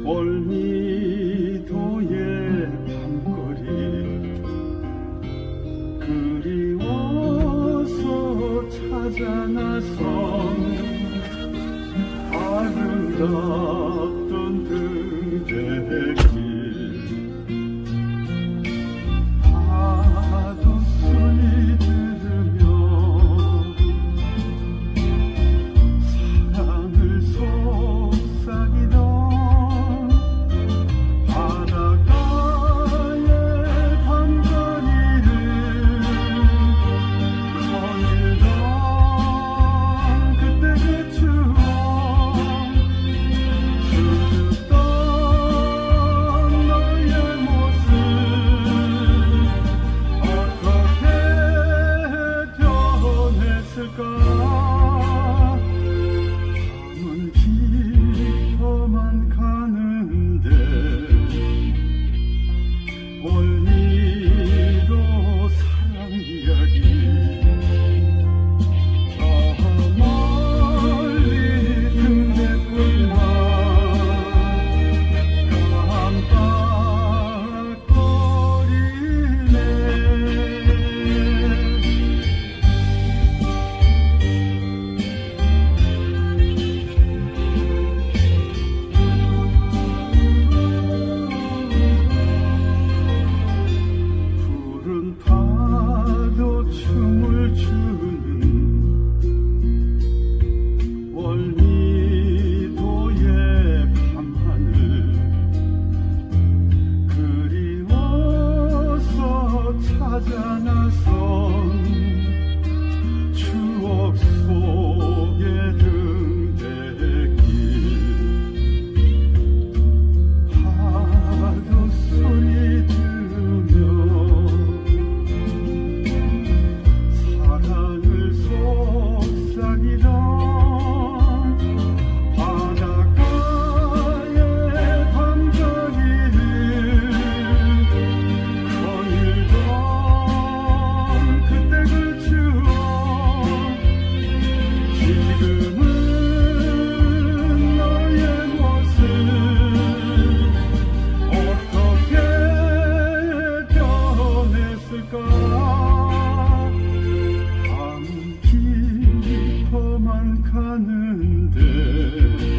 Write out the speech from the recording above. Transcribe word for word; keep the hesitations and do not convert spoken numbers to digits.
월미도의 밤거리 그리워서 찾아 나선 아름답던 등대길 파도 소리 들으며 사랑을 속삭이던 바닷가의 밤거리를 거닐던 그때 그 추억 수줍던 너의 모습 어떻게 변했을까. 밤은 깊어만 가는데 월미도 사랑 이야기 저 멀리 등대불만 깜빡거리네. 푸른 파도 춤을 추는 월미도의 밤하늘 그리워서 찾아 나선 추억 속의 등대길 파도 소리 들으며 사랑을 속삭이던 바닷가의 밤거리를 거닐던 그때 그 추억 지금은 너의 모습 어떻게 변했을까. 밤 깊어만 가는데